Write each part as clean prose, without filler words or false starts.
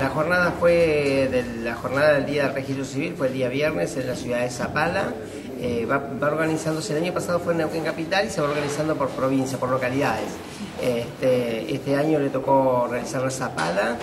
la jornada la jornada del Día del Registro Civil fue el día viernes en la ciudad de Zapala. Va organizándose, el año pasado fue en Neuquén Capital y se va organizando por provincia, por localidades. Este año le tocó realizarlo en Zapala,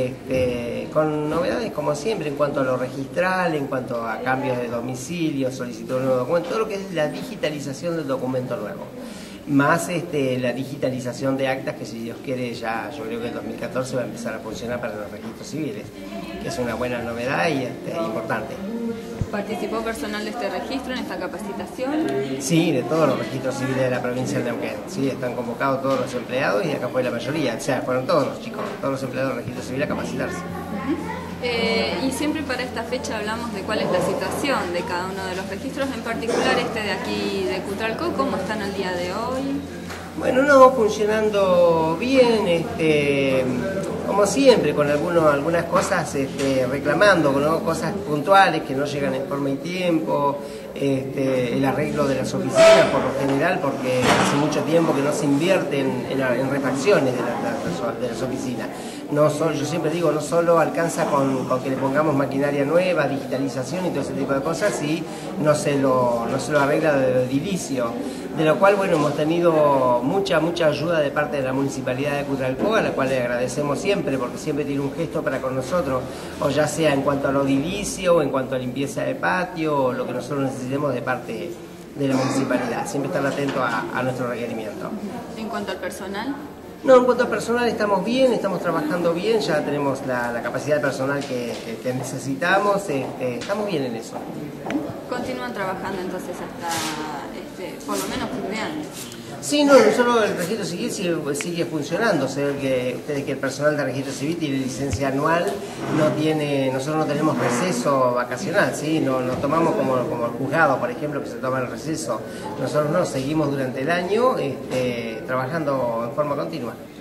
con novedades como siempre en cuanto a lo registral, en cuanto a cambios de domicilio, solicitud de nuevo documento, todo lo que es la digitalización del documento nuevo. Más la digitalización de actas que, si Dios quiere, ya yo creo que en 2014 va a empezar a funcionar para los registros civiles, que es una buena novedad y importante. ¿Participó personal de este registro en esta capacitación? Sí, de todos los registros civiles de la provincia de Neuquén. Sí, están convocados todos los empleados y acá fue la mayoría, o sea, fueron todos los chicos, todos los empleados del registro civil a capacitarse. Y siempre para esta fecha hablamos de cuál es la situación de cada uno de los registros, en particular este de aquí de Cutralcó, ¿cómo están al día de hoy? Bueno, no, funcionando bien, como siempre, con algunas cosas reclamando, ¿no? Cosas puntuales que no llegan en forma y tiempo, el arreglo de las oficinas por lo general, porque hace mucho tiempo que no se invierte en refacciones de las oficinas. Yo siempre digo, no solo alcanza con que le pongamos maquinaria nueva, digitalización y todo ese tipo de cosas, y no se lo arregla del edilicio. De lo cual, bueno, hemos tenido mucha ayuda de parte de la Municipalidad de Cutralcó, a la cual le agradecemos siempre, porque siempre tiene un gesto para con nosotros, o ya sea en cuanto a lo edilicio, o en cuanto a limpieza de patio, o lo que nosotros necesitemos de parte de la Municipalidad. Siempre estar atento a nuestro requerimiento. ¿En cuanto al personal? No, en cuanto al personal estamos bien, estamos trabajando bien, ya tenemos la capacidad de personal que necesitamos, estamos bien en eso. ¿Continúan trabajando entonces hasta por lo menos fin de año? Sí, no solo el registro civil sigue funcionando. Se ve que el personal de registro civil tiene licencia anual, nosotros no tenemos receso vacacional, ¿sí? No tomamos como el juzgado, por ejemplo, que se toma el receso. Nosotros no, seguimos durante el año trabajando en forma continua.